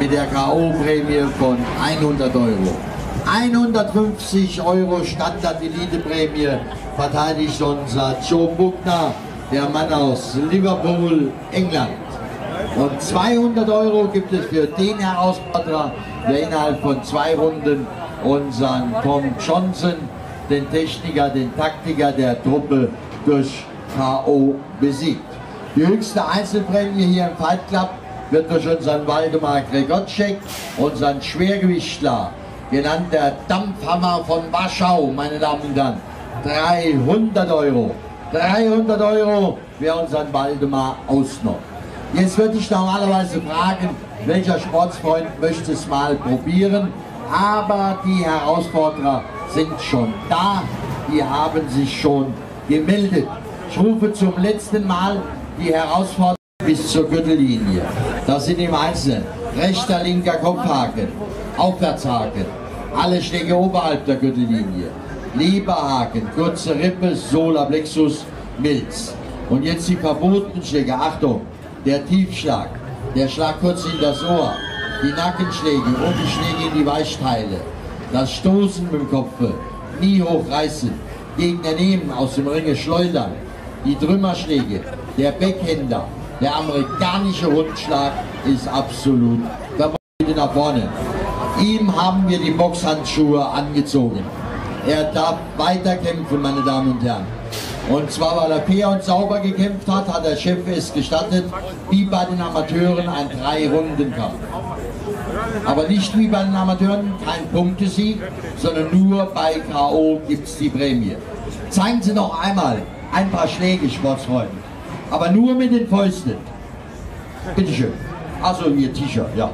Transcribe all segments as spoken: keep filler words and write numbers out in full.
mit der K O-Prämie von hundert Euro. hundertfünfzig Euro Standard-Elite-Prämie verteidigt unser Joe Buckner, der Mann aus Liverpool, England. Und zweihundert Euro gibt es für den Herausforderer, der innerhalb von zwei Runden unseren Tom Johnson, den Techniker, den Taktiker der Truppe, durch K O besiegt. Die höchste Einzelprämie hier im Fight Club wird durch unseren Waldemar Gregotschek, unseren Schwergewichtler, genannt der Dampfhammer von Warschau, meine Damen und Herren, dreihundert Euro. dreihundert Euro, wer unseren Waldemar ausnimmt. Jetzt würde ich normalerweise fragen, welcher Sportsfreund möchte es mal probieren, aber die Herausforderer sind schon da, die haben sich schon gemeldet. Ich rufe zum letzten Mal die Herausforderer bis zur Gürtellinie. Das sind im Einzelnen rechter, linker Kopfhaken, Aufwärtshaken, alle Schläge oberhalb der Gürtellinie, Leberhaken, kurze Rippe, Solarplexus, Milz. Und jetzt die verbotenen Schläge. Achtung, der Tiefschlag, der Schlag kurz in das Ohr, die Nackenschläge und die Schläge in die Weichteile, das Stoßen mit dem Kopf, Knie hochreißen, Gegner nehmen, aus dem Ringe schleudern, die Trümmerschläge, der Backhänder, der amerikanische Rundschlag ist absolut verboten. Nach vorne. Ihm haben wir die Boxhandschuhe angezogen. Er darf weiter kämpfen, meine Damen und Herren. Und zwar, weil er fair und sauber gekämpft hat, hat der Chef es gestattet, wie bei den Amateuren, ein Drei-Runden-Kampf. Aber nicht wie bei den Amateuren, kein Punktesieg, sondern nur bei K O gibt es die Prämie. Zeigen Sie noch einmal ein paar Schläge, Sportsfreunde. Aber nur mit den Fäusten. Bitte schön. Also Ihr T-Shirt, ja.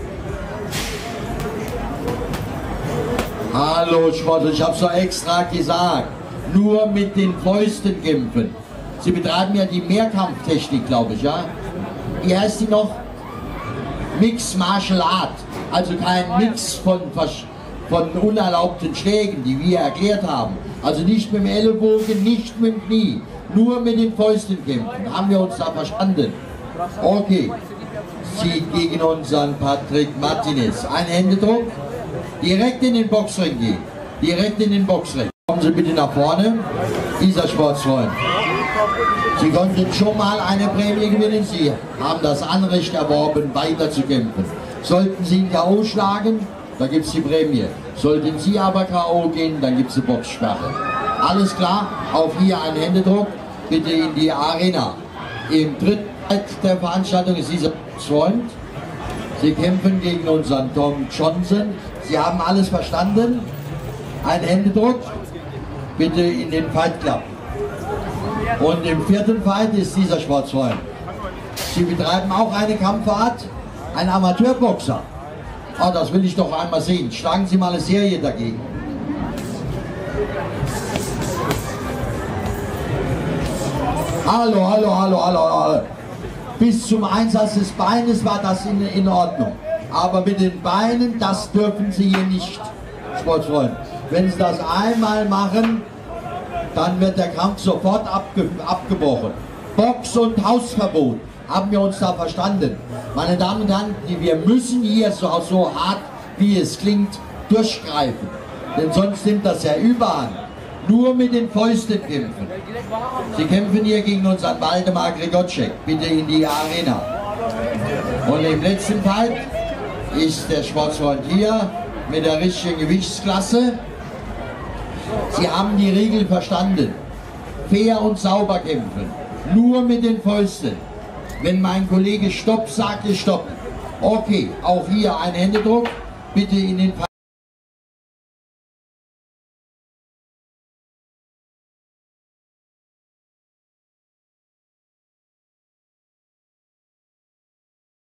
Hallo Sportler, ich habe es doch extra gesagt. Nur mit den Fäusten kämpfen. Sie betreiben ja die Mehrkampftechnik, glaube ich, ja? Wie heißt die noch? Mix Martial Art. Also kein Mix von, von unerlaubten Schlägen, die wir erklärt haben. Also nicht mit dem Ellenbogen, nicht mit dem Knie. Nur mit den Fäusten kämpfen. Haben wir uns da verstanden? Okay. Sie gegen unseren Patrick Martinez. Ein Händedruck. Direkt in den Boxring gehen. Direkt in den Boxring. Kommen Sie bitte nach vorne. Dieser Sportsfreund. Sie konnten schon mal eine Prämie gewinnen. Sie haben das Anrecht erworben, weiter zu kämpfen. Sollten Sie ihn K O schlagen, da gibt es die Prämie. Sollten Sie aber K O gehen, dann gibt es eine Boxsperre. Alles klar? Auf hier einen Händedruck. Bitte in die Arena. Im dritten Teil der Veranstaltung ist dieser Freund. Sie kämpfen gegen unseren Tom Johnson. Sie haben alles verstanden. Ein Händedruck. Bitte in den Fight Club. Und im vierten Fight ist dieser Sportsfreund. Sie betreiben auch eine Kampfart. Ein Amateurboxer. Oh, das will ich doch einmal sehen. Schlagen Sie mal eine Serie dagegen. Hallo, hallo, hallo, hallo, hallo. Bis zum Einsatz des Beines war das in, in Ordnung. Aber mit den Beinen, das dürfen Sie hier nicht, Sportsfreunde. Wenn Sie das einmal machen, dann wird der Kampf sofort abge, abgebrochen. Box- und Hausverbot. Haben wir uns da verstanden? Meine Damen und Herren, wir müssen hier so, so hart, wie es klingt, durchgreifen. Denn sonst nimmt das ja überhand. Nur mit den Fäusten kämpfen. Sie kämpfen hier gegen unseren Waldemar Gregotschek. Bitte in die Arena. Und im letzten Fight ist der Sportsfreund hier mit der richtigen Gewichtsklasse. Sie haben die Regel verstanden. Fair und sauber kämpfen. Nur mit den Fäusten. Wenn mein Kollege Stopp sagt, ist Stopp. Okay, auch hier ein Händedruck. Bitte in den Fight.